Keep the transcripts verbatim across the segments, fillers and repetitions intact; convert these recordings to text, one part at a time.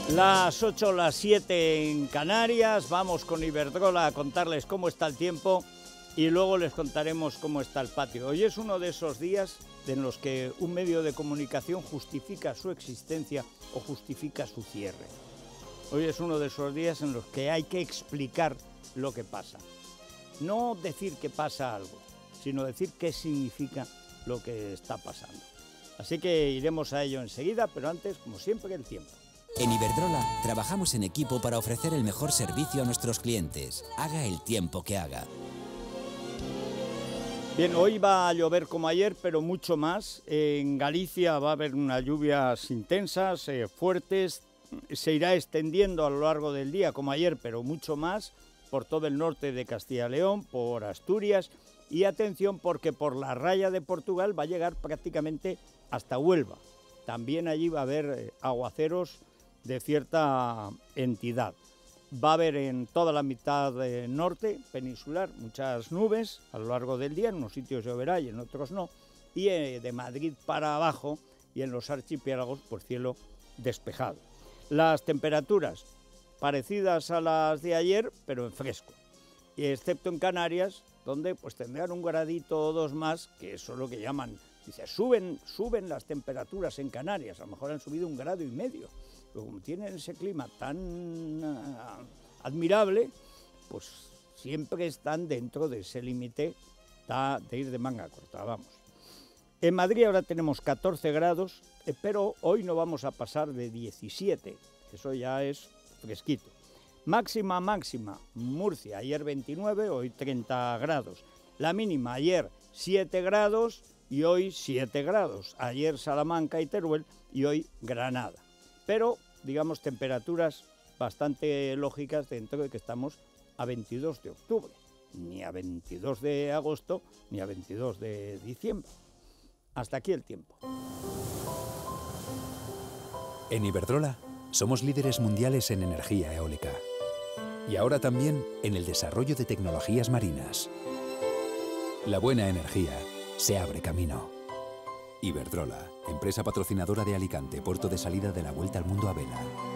Las ocho, las siete en Canarias, vamos con Iberdrola a contarles cómo está el tiempo y luego les contaremos cómo está el patio. Hoy es uno de esos días en los que un medio de comunicación justifica su existencia o justifica su cierre. Hoy es uno de esos días en los que hay que explicar lo que pasa. No decir que pasa algo, sino decir qué significa lo que está pasando. Así que iremos a ello enseguida, pero antes, como siempre, el tiempo. En Iberdrola trabajamos en equipo para ofrecer el mejor servicio a nuestros clientes, haga el tiempo que haga. Bien, hoy va a llover como ayer, pero mucho más. En Galicia va a haber unas lluvias intensas, eh, fuertes. Se irá extendiendo a lo largo del día como ayer, pero mucho más, por todo el norte de Castilla y León, por Asturias. Y atención, porque por la raya de Portugal va a llegar prácticamente hasta Huelva. También allí va a haber eh, aguaceros de cierta entidad. Va a haber en toda la mitad eh, norte peninsular muchas nubes a lo largo del día, en unos sitios lloverá y en otros no, y eh, de Madrid para abajo y en los archipiélagos por cielo despejado. Las temperaturas parecidas a las de ayer, pero en fresco, y excepto en Canarias, donde pues tendrán un gradito o dos más, que eso es lo que llaman, dice, suben, suben las temperaturas en Canarias, a lo mejor han subido un grado y medio. Pero como tienen ese clima tan uh, admirable, pues siempre están dentro de ese límite de ir de manga corta, vamos. En Madrid ahora tenemos catorce grados, eh, pero hoy no vamos a pasar de diecisiete, eso ya es fresquito. Máxima, máxima, Murcia, ayer veintinueve, hoy treinta grados. La mínima, ayer siete grados y hoy siete grados. Ayer Salamanca y Teruel y hoy Granada. Pero, digamos, temperaturas bastante lógicas dentro de que estamos a veintidós de octubre, ni a veintidós de agosto, ni a veintidós de diciembre. Hasta aquí el tiempo. En Iberdrola somos líderes mundiales en energía eólica y ahora también en el desarrollo de tecnologías marinas. La buena energía se abre camino. Iberdrola, empresa patrocinadora de Alicante, puerto de salida de la Vuelta al Mundo a vela.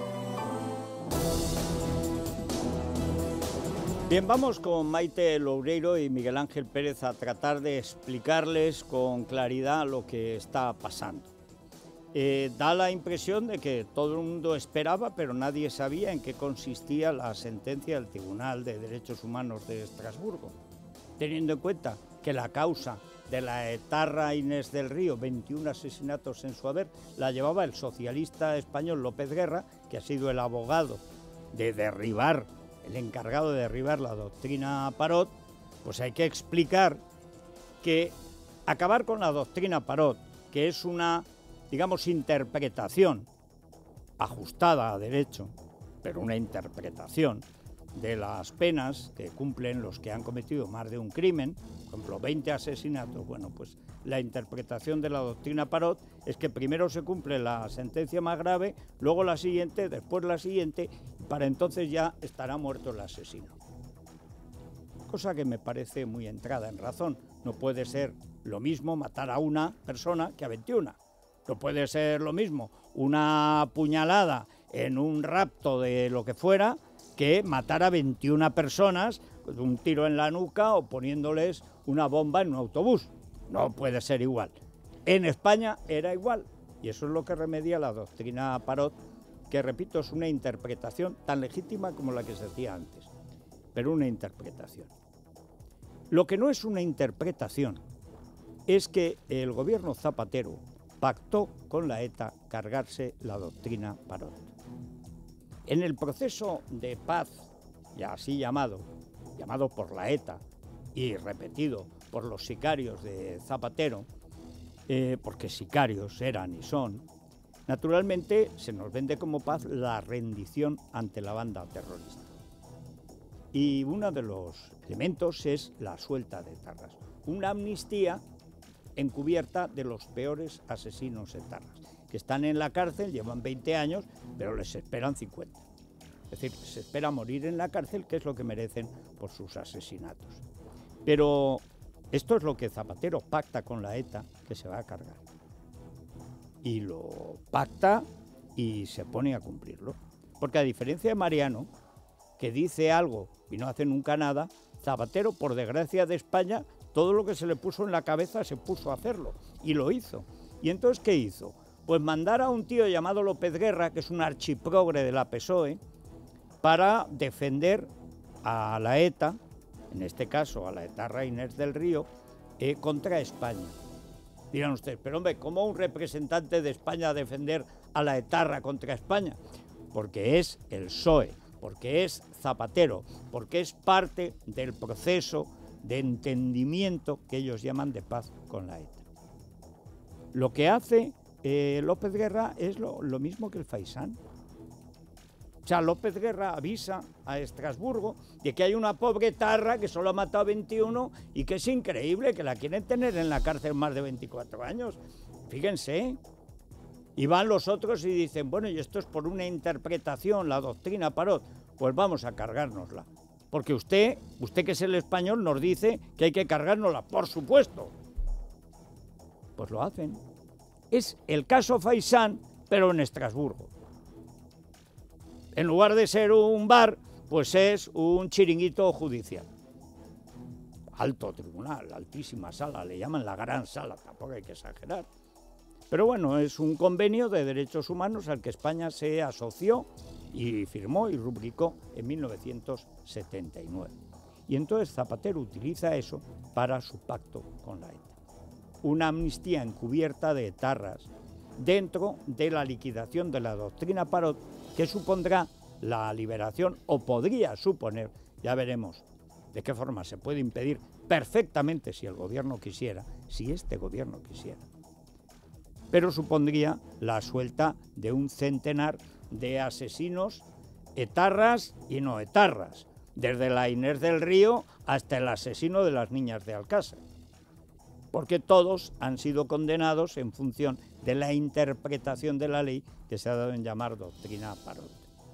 Bien, vamos con Maite Loureiro y Miguel Ángel Pérez a tratar de explicarles con claridad lo que está pasando. Eh, da la impresión de que todo el mundo esperaba, pero nadie sabía en qué consistía la sentencia del Tribunal de Derechos Humanos de Estrasburgo, teniendo en cuenta que la causa de la etarra Inés del Río, veintiún asesinatos en su haber, la llevaba el socialista español López Guerra, que ha sido el abogado de derribar, el encargado de derribar la doctrina Parot. Pues hay que explicar que acabar con la doctrina Parot, que es una, digamos, interpretación ajustada a derecho, pero una interpretación de las penas que cumplen los que han cometido más de un crimen, por ejemplo, veinte asesinatos. Bueno, pues la interpretación de la doctrina Parot es que primero se cumple la sentencia más grave, luego la siguiente, después la siguiente, y para entonces ya estará muerto el asesino. Cosa que me parece muy entrada en razón. No puede ser lo mismo matar a una persona que a veintiuna. No puede ser lo mismo una puñalada en un rapto de lo que fuera que matar a veintiuna personas con un tiro en la nuca o poniéndoles una bomba en un autobús. No puede ser igual. En España era igual, y eso es lo que remedia la doctrina Parot, que, repito, es una interpretación tan legítima como la que se hacía antes, pero una interpretación. Lo que no es una interpretación es que el gobierno Zapatero pactó con la ETA cargarse la doctrina Parot. En el proceso de paz, ya así llamado, llamado por la ETA y repetido por los sicarios de Zapatero, eh, porque sicarios eran y son, naturalmente se nos vende como paz la rendición ante la banda terrorista. Y uno de los elementos es la suelta de etarras, una amnistía encubierta de los peores asesinos etarras, que están en la cárcel, llevan veinte años, pero les esperan cincuenta. Es decir, se espera morir en la cárcel, que es lo que merecen por sus asesinatos. Pero esto es lo que Zapatero pacta con la ETA, que se va a cargar. Y lo pacta y se pone a cumplirlo. Porque a diferencia de Mariano, que dice algo y no hace nunca nada, Zapatero, por desgracia de España, todo lo que se le puso en la cabeza se puso a hacerlo, y lo hizo. ¿Y entonces qué hizo? Pues mandar a un tío llamado López Guerra, que es un archiprogre de la P S O E, para defender a la ETA, en este caso a la etarra Inés del Río, eh, contra España. Dirán ustedes, pero hombre, ¿cómo un representante de España a defender a la etarra contra España? Porque es el P S O E, porque es Zapatero, porque es parte del proceso de entendimiento que ellos llaman de paz con la ETA. Lo que hace eh, López Guerra es lo, lo mismo que el Faisán. O sea, López Guerra avisa a Estrasburgo de que hay una pobre etarra que solo ha matado a veintiuno y que es increíble, que la quieren tener en la cárcel más de veinticuatro años. Fíjense. Y van los otros y dicen, bueno, y esto es por una interpretación, la doctrina Parot, pues vamos a cargárnosla. Porque usted, usted que es el español, nos dice que hay que cargárnosla, por supuesto. Pues lo hacen. Es el caso Faisán, pero en Estrasburgo. En lugar de ser un bar, pues es un chiringuito judicial. Alto tribunal, altísima sala, le llaman la gran sala, tampoco hay que exagerar. Pero bueno, es un convenio de derechos humanos al que España se asoció y firmó y rubricó en mil novecientos setenta y nueve. Y entonces Zapatero utiliza eso para su pacto con la ETA. Una amnistía encubierta de etarras dentro de la liquidación de la doctrina Parot, que supondrá la liberación, o podría suponer, ya veremos de qué forma se puede impedir perfectamente si el gobierno quisiera, si este gobierno quisiera. Pero supondría la suelta de un centenar de asesinos etarras y no etarras, desde la Inés del Río hasta el asesino de las niñas de Alcázar, porque todos han sido condenados en función de la interpretación de la ley que se ha dado en llamar doctrina Parot.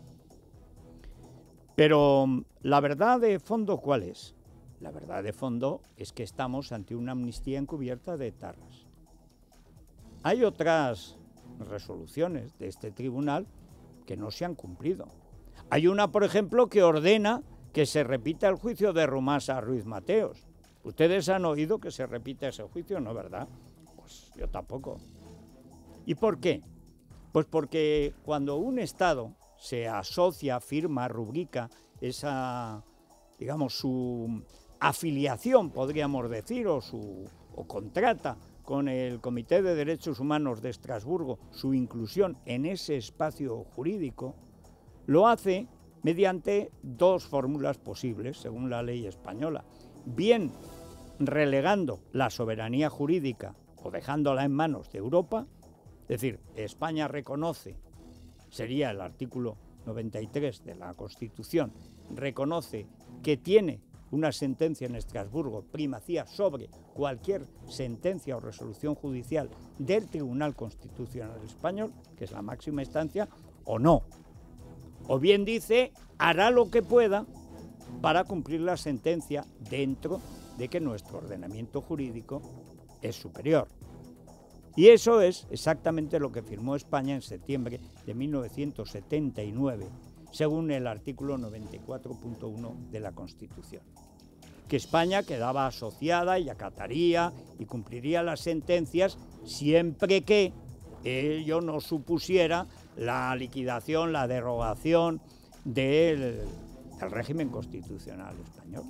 Pero la verdad de fondo, ¿cuál es? La verdad de fondo es que estamos ante una amnistía encubierta de etarras. Hay otras resoluciones de este tribunal que no se han cumplido. Hay una, por ejemplo, que ordena que se repita el juicio de Rumasa Ruiz Mateos. Ustedes han oído que se repite ese juicio, ¿no, verdad? Pues yo tampoco. ¿Y por qué? Pues porque cuando un Estado se asocia, firma, rubrica esa, digamos, su afiliación, podríamos decir, o, su, o contrata con el Comité de Derechos Humanos de Estrasburgo su inclusión en ese espacio jurídico, lo hace mediante dos fórmulas posibles, según la ley española. Bien relegando la soberanía jurídica o dejándola en manos de Europa, es decir, España reconoce, sería el artículo noventa y tres de la Constitución, reconoce que tiene una sentencia en Estrasburgo primacía sobre cualquier sentencia o resolución judicial del Tribunal Constitucional Español, que es la máxima instancia, o no. O bien dice, hará lo que pueda para cumplir la sentencia dentro de que nuestro ordenamiento jurídico es superior. Y eso es exactamente lo que firmó España en septiembre de mil novecientos setenta y nueve, según el artículo noventa y cuatro punto uno de la Constitución. Que España quedaba asociada y acataría y cumpliría las sentencias siempre que ello no supusiera la liquidación, la derogación del, del régimen constitucional español.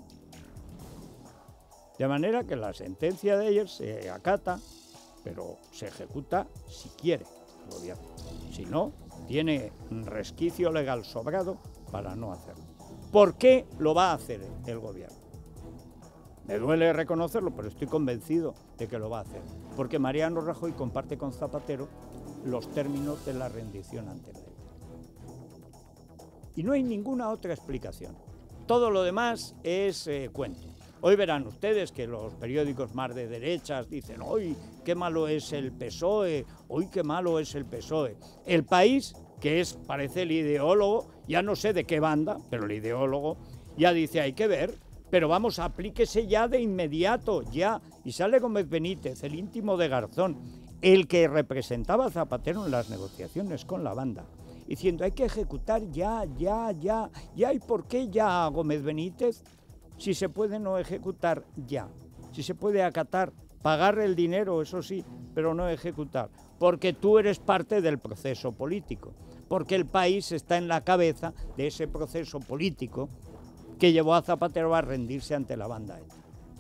De manera que la sentencia de ellos se acata, pero se ejecuta si quiere el gobierno. Si no, tiene un resquicio legal sobrado para no hacerlo. ¿Por qué lo va a hacer el gobierno? Me duele reconocerlo, pero estoy convencido de que lo va a hacer. Porque Mariano Rajoy comparte con Zapatero los términos de la rendición ante la ETA. Y no hay ninguna otra explicación. Todo lo demás es eh, cuento. Hoy verán ustedes que los periódicos más de derechas dicen hoy qué malo es el P S O E, hoy qué malo es el P S O E. El País, que es, parece el ideólogo, ya no sé de qué banda, pero el ideólogo ya dice hay que ver, pero vamos, aplíquese ya de inmediato, ya. Y sale Gómez Benítez, el íntimo de Garzón, el que representaba a Zapatero en las negociaciones con la banda, diciendo hay que ejecutar ya, ya, ya, ya. ¿Y por qué ya, Gómez Benítez? Si se puede no ejecutar ya, si se puede acatar, pagar el dinero, eso sí, pero no ejecutar, porque tú eres parte del proceso político, porque el país está en la cabeza de ese proceso político que llevó a Zapatero a rendirse ante la banda ETA.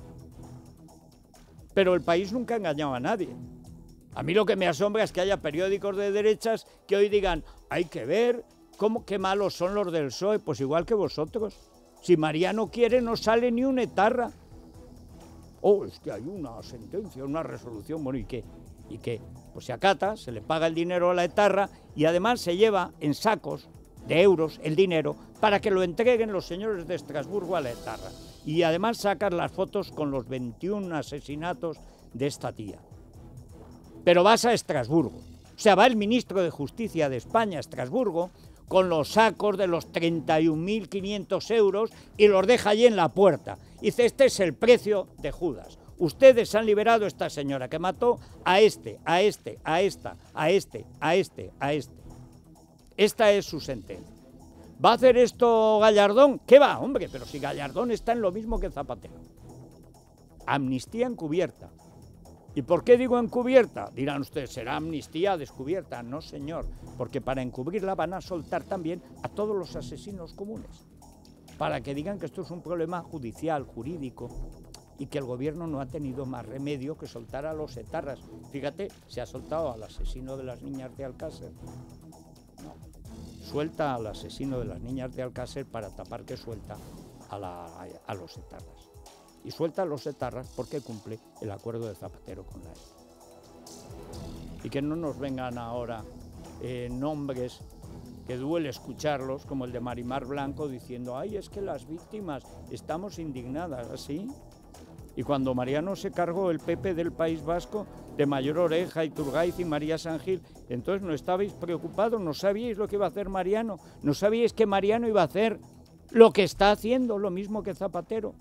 Pero el país nunca ha engañado a nadie. A mí lo que me asombra es que haya periódicos de derechas que hoy digan, hay que ver cómo, qué malos son los del P S O E, pues igual que vosotros. Si Mariano quiere, no sale ni una etarra. Oh, es que hay una sentencia, una resolución, bueno, ¿y qué? ¿Y qué? Pues se acata, se le paga el dinero a la etarra y además se lleva en sacos de euros el dinero para que lo entreguen los señores de Estrasburgo a la etarra. Y además sacan las fotos con los veintiún asesinatos de esta tía. Pero vas a Estrasburgo. O sea, va el ministro de Justicia de España a Estrasburgo con los sacos de los treinta y un mil quinientos euros y los deja allí en la puerta. Dice, este es el precio de Judas. Ustedes han liberado a esta señora que mató a este, a este, a esta, a este, a este, a este. Esta es su sentencia. ¿Va a hacer esto Gallardón? ¿Qué va, hombre? Pero si Gallardón está en lo mismo que Zapatero. Amnistía encubierta. ¿Y por qué digo encubierta? Dirán ustedes, ¿será amnistía descubierta? No, señor, porque para encubrirla van a soltar también a todos los asesinos comunes, para que digan que esto es un problema judicial, jurídico, y que el gobierno no ha tenido más remedio que soltar a los etarras. Fíjate, se ha soltado al asesino de las niñas de Alcácer. No, suelta al asesino de las niñas de Alcácer para tapar que suelta a, la, a los etarras. Y suelta a los etarras porque cumple el acuerdo de Zapatero con la ETA. Y que no nos vengan ahora eh, nombres que duele escucharlos, como el de Marimar Blanco, diciendo, ay, es que las víctimas estamos indignadas, ¿así? Y cuando Mariano se cargó el P P del País Vasco, de Mayor Oreja, Iturgaiz y María San Gil, entonces no estabais preocupados, no sabíais lo que iba a hacer Mariano, no sabíais que Mariano iba a hacer lo que está haciendo, lo mismo que Zapatero.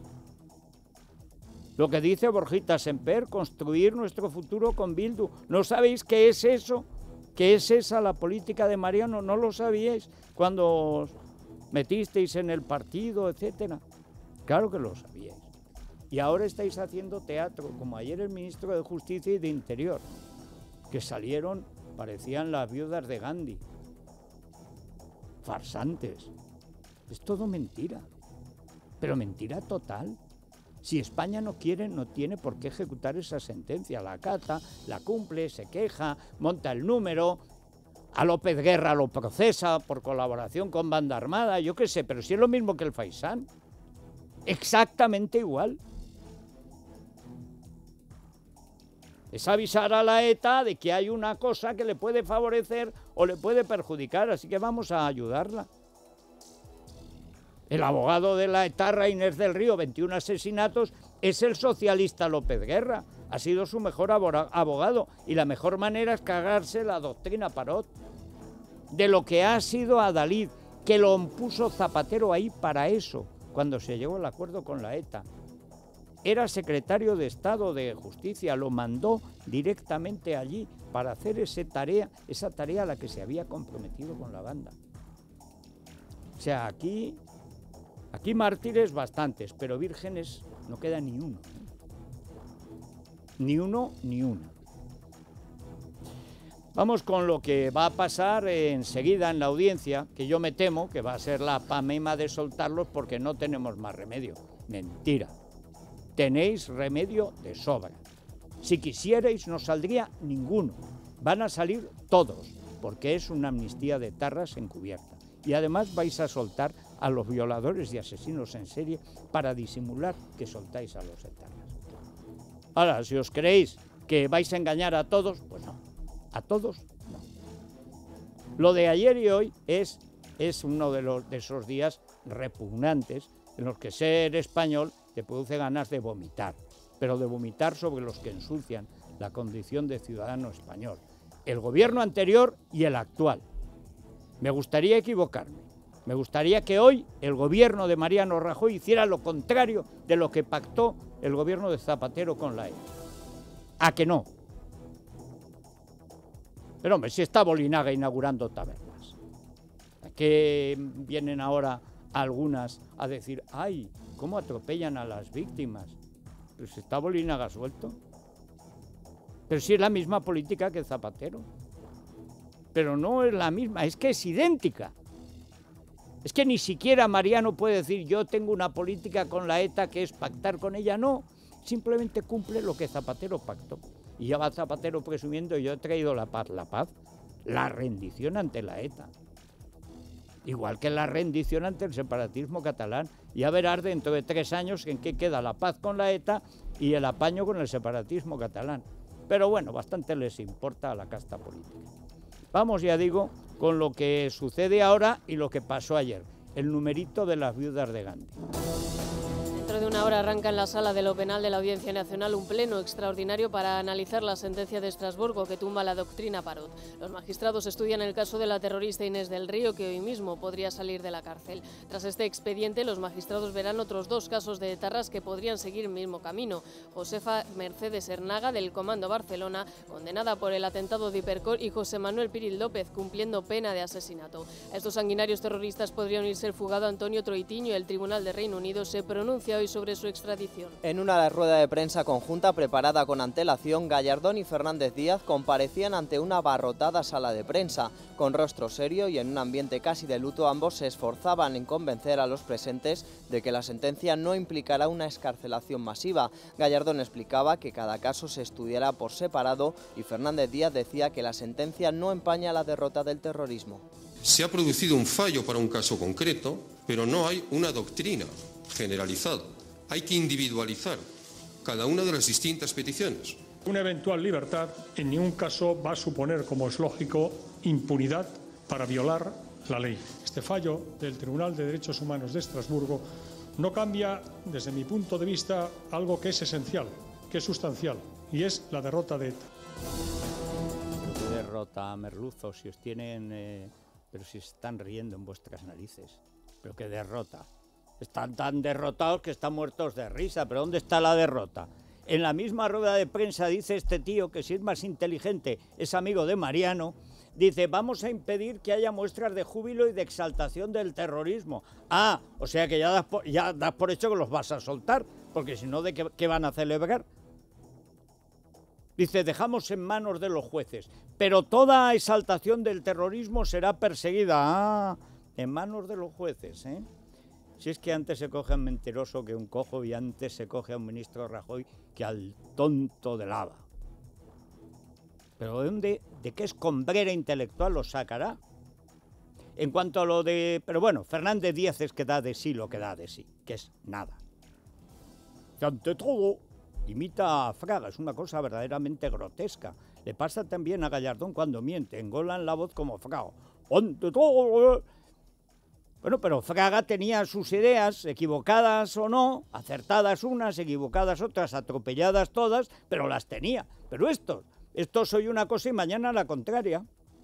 Lo que dice Borjita Semper, construir nuestro futuro con Bildu. ¿No sabéis qué es eso? ¿Qué es esa la política de Mariano? ¿No lo sabíais cuando os metisteis en el partido, etcétera? Claro que lo sabíais. Y ahora estáis haciendo teatro, como ayer el ministro de Justicia y de Interior, que salieron, parecían las viudas de Gandhi. Farsantes. Es todo mentira, pero mentira total. Si España no quiere, no tiene por qué ejecutar esa sentencia. La acata, la cumple, se queja, monta el número, a López Guerra lo procesa por colaboración con banda armada, yo qué sé, pero si es lo mismo que el Faisán. Exactamente igual. Es avisar a la ETA de que hay una cosa que le puede favorecer o le puede perjudicar, así que vamos a ayudarla. El abogado de la etarra, Inés del Río, veintiún asesinatos, es el socialista López Guerra. Ha sido su mejor abogado y la mejor manera es cagarse la doctrina Parot. De lo que ha sido Adalid, que lo puso Zapatero ahí para eso, cuando se llegó al acuerdo con la ETA. Era secretario de Estado de Justicia, lo mandó directamente allí para hacer esa tarea, esa tarea a la que se había comprometido con la banda. O sea, aquí... Aquí mártires bastantes, pero vírgenes no queda ni uno. Ni uno, ni una. Vamos con lo que va a pasar enseguida en la audiencia, que yo me temo que va a ser la panema de soltarlos porque no tenemos más remedio. Mentira. Tenéis remedio de sobra. Si quisierais no saldría ninguno. Van a salir todos, porque es una amnistía de etarras encubierta. Y además vais a soltar a los violadores y asesinos en serie para disimular que soltáis a los etarras. Ahora, si os creéis que vais a engañar a todos, pues no. A todos, no. Lo de ayer y hoy es, es uno de, los, de esos días repugnantes en los que ser español te produce ganas de vomitar, pero de vomitar sobre los que ensucian la condición de ciudadano español. El gobierno anterior y el actual. Me gustaría equivocarme. Me gustaría que hoy el gobierno de Mariano Rajoy hiciera lo contrario de lo que pactó el gobierno de Zapatero con la ETA. ¿A que no? Pero hombre, si está Bolinaga inaugurando tabernas. que vienen ahora algunas a decir, ¡ay, cómo atropellan a las víctimas! Pues está Bolinaga suelto. Pero sí es la misma política que Zapatero. Pero no es la misma, es que es idéntica. Es que ni siquiera Mariano puede decir, yo tengo una política con la ETA que es pactar con ella. No, simplemente cumple lo que Zapatero pactó. Y ya va Zapatero presumiendo, yo he traído la paz. La paz, la rendición ante la ETA. Igual que la rendición ante el separatismo catalán. Ya verás dentro de tres años en qué queda la paz con la ETA y el apaño con el separatismo catalán. Pero bueno, bastante les importa a la casta política. Vamos, ya digo, con lo que sucede ahora y lo que pasó ayer. El numerito de las viudas de Gandhi. Dentro de una hora arranca en la sala de lo penal de la Audiencia Nacional un pleno extraordinario para analizar la sentencia de Estrasburgo que tumba la doctrina Parot. Los magistrados estudian el caso de la terrorista Inés del Río, que hoy mismo podría salir de la cárcel. Tras este expediente, los magistrados verán otros dos casos de etarras que podrían seguir el mismo camino. Josefa Mercedes Hernaga, del Comando Barcelona, condenada por el atentado de Hipercor, y José Manuel Píril López, cumpliendo pena de asesinato. A estos sanguinarios terroristas podría unirse el fugado Antonio Troitiño. El Tribunal de Reino Unido se pronuncia hoy sobre su extradición. En una rueda de prensa conjunta preparada con antelación, Gallardón y Fernández Díaz comparecían ante una abarrotada sala de prensa. Con rostro serio y en un ambiente casi de luto, ambos se esforzaban en convencer a los presentes de que la sentencia no implicará una excarcelación masiva. Gallardón explicaba que cada caso se estudiará por separado y Fernández Díaz decía que la sentencia no empaña la derrota del terrorismo. Se ha producido un fallo para un caso concreto, pero no hay una doctrina generalizada. Hay que individualizar cada una de las distintas peticiones. Una eventual libertad en ningún caso va a suponer, como es lógico, impunidad para violar la ley. Este fallo del Tribunal de Derechos Humanos de Estrasburgo no cambia, desde mi punto de vista, algo que es esencial, que es sustancial, y es la derrota de ETA. ¿Qué derrota, merluzos? Si os tienen... Eh, pero si están riendo en vuestras narices. ¿Pero qué derrota? Están tan derrotados que están muertos de risa. ¿Pero dónde está la derrota? En la misma rueda de prensa dice este tío, que si es más inteligente, es amigo de Mariano, dice, vamos a impedir que haya muestras de júbilo y de exaltación del terrorismo. Ah, o sea que ya das por, ya das por hecho que los vas a soltar, porque si no, ¿de qué, qué van a celebrar? Dice, dejamos en manos de los jueces, pero toda exaltación del terrorismo será perseguida. Ah, en manos de los jueces, ¿eh? Si es que antes se coge a un mentiroso que un cojo y antes se coge a un ministro Rajoy que al tonto de lava. ¿Pero de dónde, de qué escombrera intelectual lo sacará? En cuanto a lo de... Pero bueno, Fernández Díaz es que da de sí lo que da de sí, que es nada. Que ante todo, imita a Fraga, es una cosa verdaderamente grotesca. Le pasa también a Gallardón cuando miente, engolan la voz como Fraga. Ante todo... Bueno, pero Fraga tenía sus ideas, equivocadas o no, acertadas unas, equivocadas otras, atropelladas todas, pero las tenía. Pero estos, estos hoy una cosa y mañana la contraria.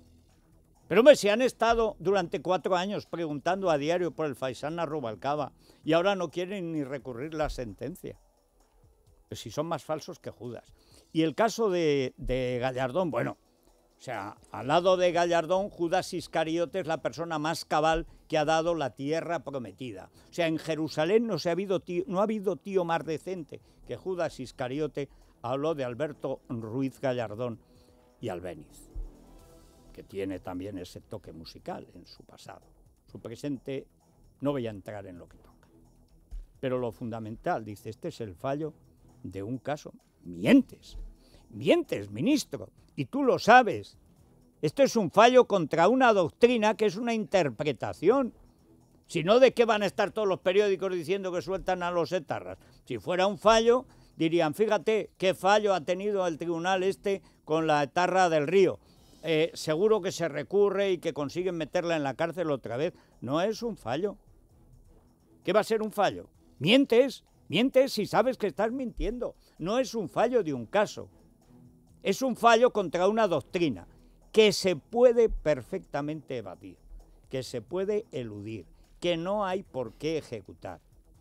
Pero hombre, si han estado durante cuatro años preguntando a diario por el Faisán Rubalcaba y ahora no quieren ni recurrir la sentencia. Pues si son más falsos que Judas. Y el caso de, de Gallardón, bueno... O sea, al lado de Gallardón, Judas Iscariote es la persona más cabal que ha dado la tierra prometida. O sea, en Jerusalén no, se ha, habido tío, no ha habido tío más decente que Judas Iscariote. Habló de Alberto Ruiz Gallardón y Albéniz, que tiene también ese toque musical en su pasado. Su presente no voy a entrar en lo que toca. Pero lo fundamental, dice, este es el fallo de un caso. Mientes, mientes, ministro. Y tú lo sabes. Esto es un fallo contra una doctrina que es una interpretación. Si no, ¿de qué van a estar todos los periódicos diciendo que sueltan a los etarras? Si fuera un fallo, dirían, fíjate qué fallo ha tenido el tribunal este con la etarra del Río. Eh, seguro que se recurre y que consiguen meterla en la cárcel otra vez. No es un fallo. ¿Qué va a ser un fallo? Mientes, mientes si sabes que estás mintiendo. No es un fallo de un caso. Es un fallo contra una doctrina que se puede perfectamente evadir, que se puede eludir, que no hay por qué ejecutar.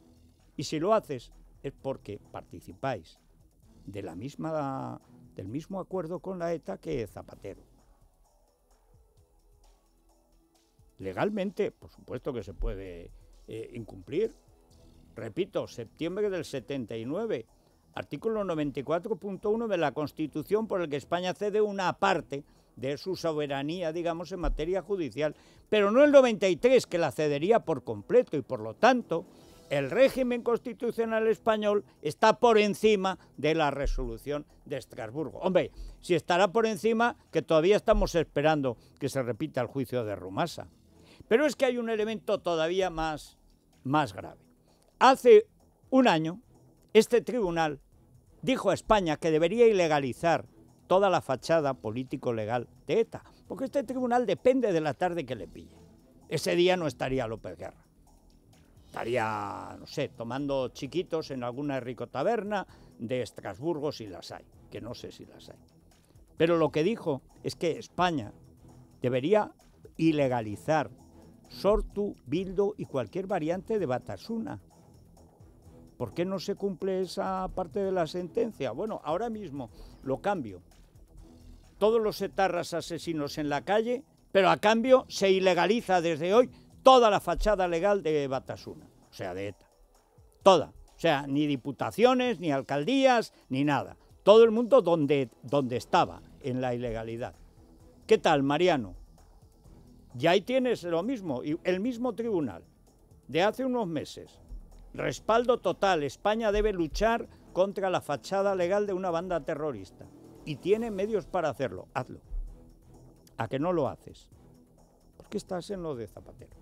Y si lo haces es porque participáis de la misma, del mismo acuerdo con la ETA que Zapatero. Legalmente, por supuesto que se puede eh, incumplir. Repito, septiembre del setenta y nueve, artículo noventa y cuatro punto uno de la Constitución, por el que España cede una parte de su soberanía, digamos, en materia judicial, pero no el noventa y tres, que la cedería por completo, y por lo tanto el régimen constitucional español está por encima de la resolución de Estrasburgo. Hombre, si estará por encima, que todavía estamos esperando que se repita el juicio de Rumasa. Pero es que hay un elemento todavía más, más grave. Hace un año, este tribunal dijo a España que debería ilegalizar toda la fachada político-legal de ETA, porque este tribunal depende de la tarde que le pille. Ese día no estaría López Guerra. Estaría, no sé, tomando chiquitos en alguna rico taberna de Estrasburgo, si las hay, que no sé si las hay. Pero lo que dijo es que España debería ilegalizar Sortu, Bildu y cualquier variante de Batasuna. ¿Por qué no se cumple esa parte de la sentencia? Bueno, ahora mismo lo cambio. Todos los etarras asesinos en la calle, pero a cambio se ilegaliza desde hoy toda la fachada legal de Batasuna, o sea, de ETA. Toda. O sea, ni diputaciones, ni alcaldías, ni nada. Todo el mundo donde, donde estaba, en la ilegalidad. ¿Qué tal, Mariano? Ya ahí tienes lo mismo, el mismo tribunal, de hace unos meses. Respaldo total, España debe luchar contra la fachada legal de una banda terrorista. Y tiene medios para hacerlo, hazlo. ¿A que no lo haces? Porque estás en lo de Zapatero.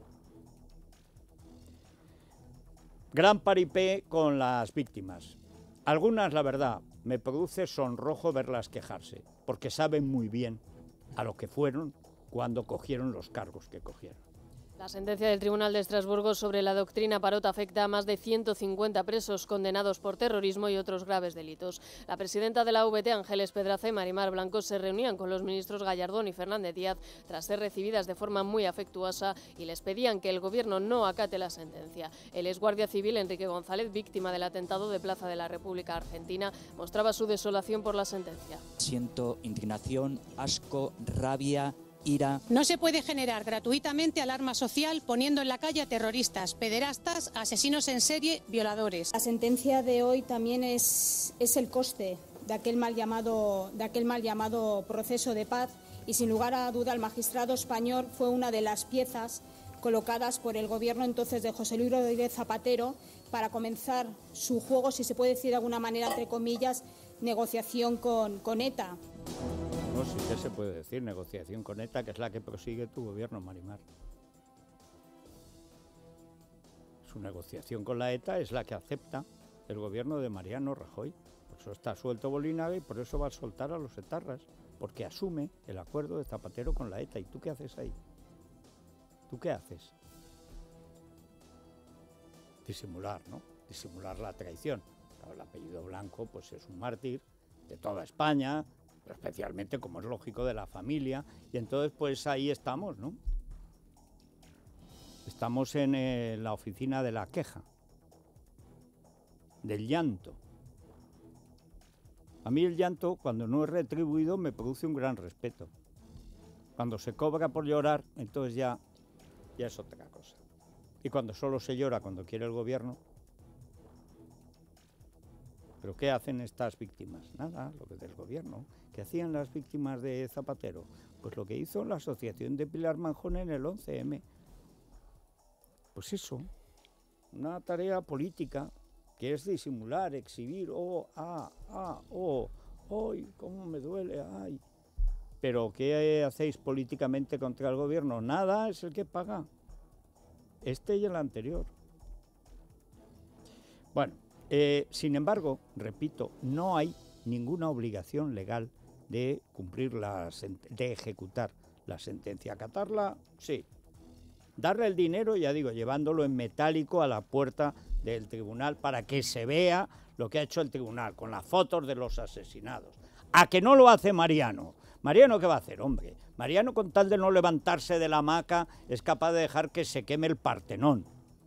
Gran paripé con las víctimas. Algunas, la verdad, me produce sonrojo verlas quejarse, porque saben muy bien a lo que fueron cuando cogieron los cargos que cogieron. La sentencia del Tribunal de Estrasburgo sobre la doctrina Parot afecta a más de ciento cincuenta presos condenados por terrorismo y otros graves delitos. La presidenta de la U V T, Ángeles Pedraza, y Marimar Blanco se reunían con los ministros Gallardón y Fernández Díaz tras ser recibidas de forma muy afectuosa y les pedían que el gobierno no acate la sentencia. El exguardia civil Enrique González, víctima del atentado de Plaza de la República Argentina, mostraba su desolación por la sentencia. Siento indignación, asco, rabia, ira. No se puede generar gratuitamente alarma social poniendo en la calle a terroristas, pederastas, asesinos en serie, violadores. La sentencia de hoy también es, es el coste de aquel mal llamado, de aquel mal llamado proceso de paz, y sin lugar a duda el magistrado español fue una de las piezas colocadas por el gobierno entonces de José Luis Rodríguez Zapatero para comenzar su juego, si se puede decir de alguna manera, entre comillas, negociación con, con ETA. No, sí que se puede decir, negociación con ETA, que es la que prosigue tu gobierno, Marimar. Su negociación con la ETA es la que acepta el gobierno de Mariano Rajoy. Por eso está suelto Bolinaga y por eso va a soltar a los etarras, porque asume el acuerdo de Zapatero con la ETA. ¿Y tú qué haces ahí? ¿Tú qué haces? Disimular, ¿no? Disimular la traición. Claro, el apellido Blanco pues es un mártir de toda España, especialmente, como es lógico, de la familia, y entonces pues ahí estamos, ¿no? Estamos en eh, la oficina de la queja, del llanto. A mí el llanto, cuando no es retribuido, me produce un gran respeto. Cuando se cobra por llorar, entonces ya, ya es otra cosa. Y cuando solo se llora cuando quiere el gobierno. ¿Pero qué hacen estas víctimas? Nada, lo que del gobierno. ¿Qué hacían las víctimas de Zapatero? Pues lo que hizo la asociación de Pilar Manjón en el once eme. Pues eso, una tarea política que es disimular, exhibir, oh, ah, ah, oh, ¡ay, cómo me duele! ¡Ay! ¿Pero qué hacéis políticamente contra el gobierno? Nada, es el que paga. Este y el anterior. Bueno, eh, sin embargo, repito, no hay ninguna obligación legal de cumplir la de ejecutar la sentencia. Acatarla, sí. Darle el dinero, ya digo, llevándolo en metálico a la puerta del tribunal para que se vea lo que ha hecho el tribunal, con las fotos de los asesinados. ¿A que no lo hace Mariano? ¿Mariano qué va a hacer, hombre? Mariano, con tal de no levantarse de la hamaca, es capaz de dejar que se queme el Partenón.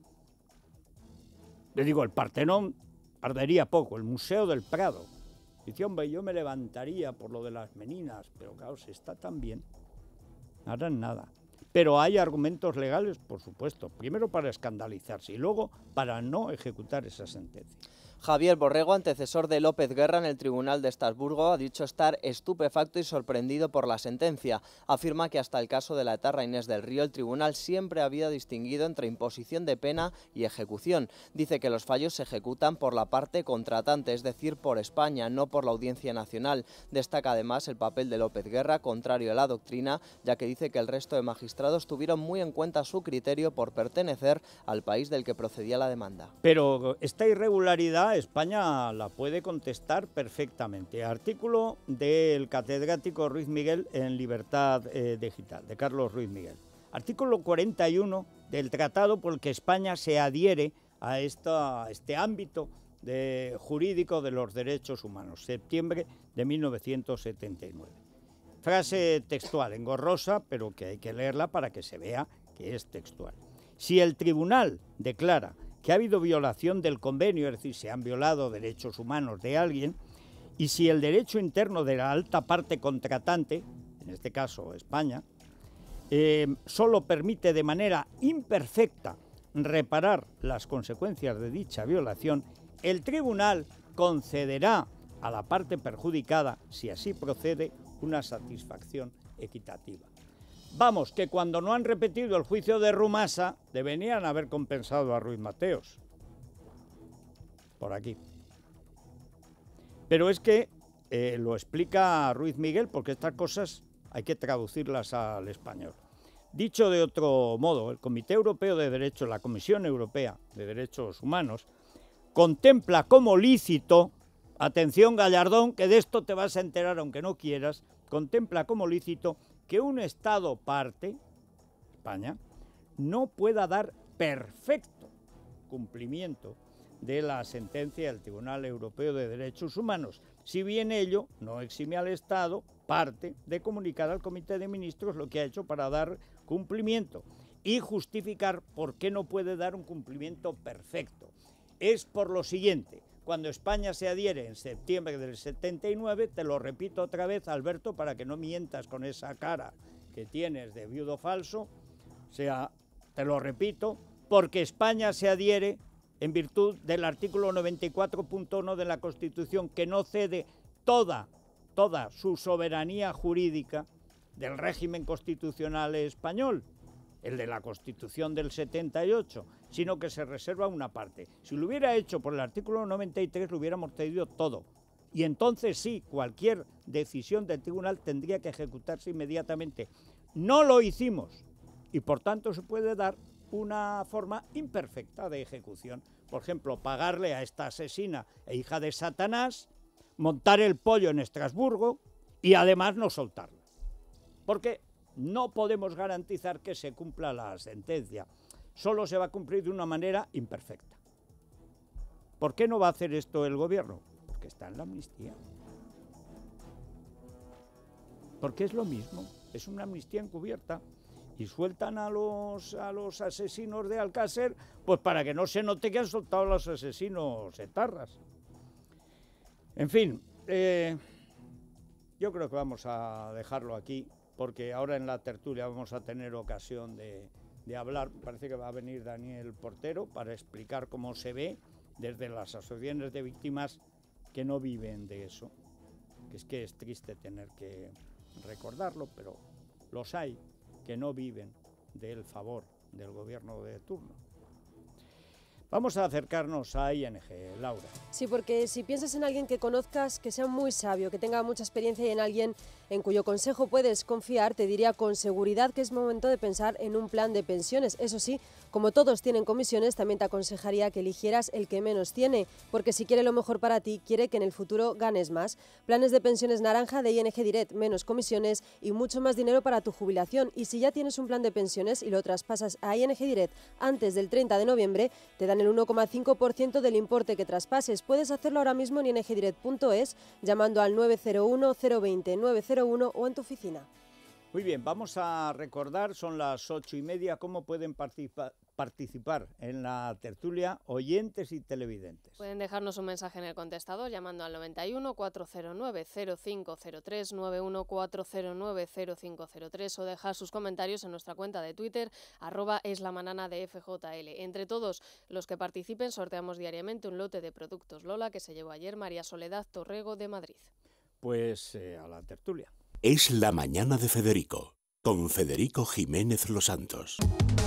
Le digo, el Partenón ardería poco, el Museo del Prado. Dice, hombre, yo me levantaría por lo de las meninas, pero claro, se está tan bien. No harán nada. Pero hay argumentos legales, por supuesto, primero para escandalizarse y luego para no ejecutar esa sentencia. Javier Borrego, antecesor de López Guerra en el Tribunal de Estrasburgo, ha dicho estar estupefacto y sorprendido por la sentencia. Afirma que hasta el caso de la etarra Inés del Río, el tribunal siempre había distinguido entre imposición de pena y ejecución. Dice que los fallos se ejecutan por la parte contratante, es decir, por España, no por la Audiencia Nacional. Destaca además el papel de López Guerra, contrario a la doctrina, ya que dice que el resto de magistrados tuvieron muy en cuenta su criterio por pertenecer al país del que procedía la demanda. Pero esta irregularidad España la puede contestar perfectamente. Artículo del catedrático Ruiz Miguel en Libertad eh, Digital, de Carlos Ruiz Miguel. Artículo cuarenta y uno del tratado por el que España se adhiere a esta, este ámbito de, jurídico de los derechos humanos, septiembre de mil novecientos setenta y nueve. Frase textual, engorrosa, pero que hay que leerla para que se vea que es textual. Si el tribunal declara que ha habido violación del convenio, es decir, se han violado derechos humanos de alguien, y si el derecho interno de la alta parte contratante, en este caso España, eh, solo permite de manera imperfecta reparar las consecuencias de dicha violación, el tribunal concederá a la parte perjudicada, si así procede, una satisfacción equitativa. Vamos, que cuando no han repetido el juicio de Rumasa, deberían haber compensado a Ruiz Mateos. Por aquí. Pero es que eh, lo explica Ruiz Miguel, porque estas cosas hay que traducirlas al español. Dicho de otro modo, el Comité Europeo de Derechos, la Comisión Europea de Derechos Humanos, contempla como lícito, atención Gallardón, que de esto te vas a enterar aunque no quieras, contempla como lícito que un Estado parte, España, no pueda dar perfecto cumplimiento de la sentencia del Tribunal Europeo de Derechos Humanos, si bien ello no exime al Estado, parte, de comunicar al Comité de Ministros lo que ha hecho para dar cumplimiento y justificar por qué no puede dar un cumplimiento perfecto. Es por lo siguiente: cuando España se adhiere en septiembre del setenta y nueve, te lo repito otra vez, Alberto, para que no mientas con esa cara que tienes de viudo falso, o sea, te lo repito, porque España se adhiere en virtud del artículo noventa y cuatro punto uno de la Constitución, que no cede toda, toda su soberanía jurídica del régimen constitucional español, el de la Constitución del setenta y ocho, sino que se reserva una parte. Si lo hubiera hecho por el artículo noventa y tres, lo hubiéramos cedido todo. Y entonces sí, cualquier decisión del tribunal tendría que ejecutarse inmediatamente. No lo hicimos y por tanto se puede dar una forma imperfecta de ejecución. Por ejemplo, pagarle a esta asesina e hija de Satanás, montar el pollo en Estrasburgo y además no soltarla. Porque no podemos garantizar que se cumpla la sentencia. Solo se va a cumplir de una manera imperfecta. ¿Por qué no va a hacer esto el gobierno? Porque está en la amnistía. Porque es lo mismo, es una amnistía encubierta. Y sueltan a los, a los asesinos de Alcácer, pues para que no se note que han soltado a los asesinos etarras. En fin, eh, yo creo que vamos a dejarlo aquí, porque ahora en la tertulia vamos a tener ocasión de, de hablar. Parece que va a venir Daniel Portero para explicar cómo se ve desde las asociaciones de víctimas que no viven de eso. Que es que es triste tener que recordarlo, pero los hay que no viven del favor del gobierno de turno. Vamos a acercarnos a I N G, Laura. Sí, porque si piensas en alguien que conozcas, que sea muy sabio, que tenga mucha experiencia y en alguien en cuyo consejo puedes confiar, te diría con seguridad que es momento de pensar en un plan de pensiones. Eso sí, como todos tienen comisiones, también te aconsejaría que eligieras el que menos tiene, porque si quiere lo mejor para ti, quiere que en el futuro ganes más. Planes de pensiones naranja de I N G Direct, menos comisiones y mucho más dinero para tu jubilación. Y si ya tienes un plan de pensiones y lo traspasas a I N G Direct antes del treinta de noviembre, te dan el uno coma cinco por ciento del importe que traspases. Puedes hacerlo ahora mismo en i n g direct punto es, llamando al nueve cero uno, cero dos cero, nueve cero uno o en tu oficina. Muy bien, vamos a recordar, son las ocho y media, cómo pueden participa participar en la tertulia oyentes y televidentes. Pueden dejarnos un mensaje en el contestador llamando al noventa y uno, cuatrocientos nueve, cero cinco cero tres, noventa y uno, cuatrocientos nueve, cero cinco cero tres o dejar sus comentarios en nuestra cuenta de Twitter, arroba eslamanana de F J L. Entre todos los que participen sorteamos diariamente un lote de productos Lola que se llevó ayer María Soledad Torrego de Madrid. Pues eh, a la tertulia. Es la mañana de Federico, con Federico Jiménez Los Santos.